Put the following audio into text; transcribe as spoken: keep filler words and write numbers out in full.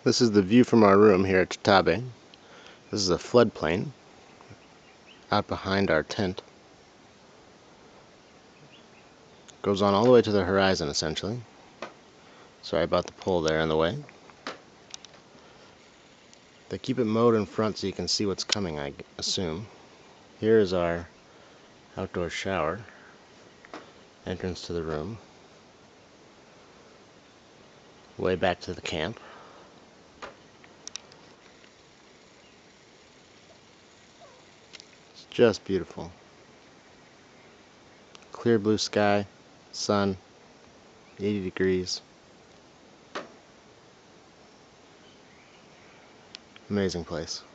This is the view from our room here at Chitabe. This is a floodplain out behind our tent. Goes on all the way to the horizon essentially. Sorry about the pole there in the way. They keep it mowed in front so you can see what's coming, I assume. Here is our outdoor shower. Entrance to the room. Way back to the camp. It's just beautiful. Clear blue sky, sun, eighty degrees. Amazing place.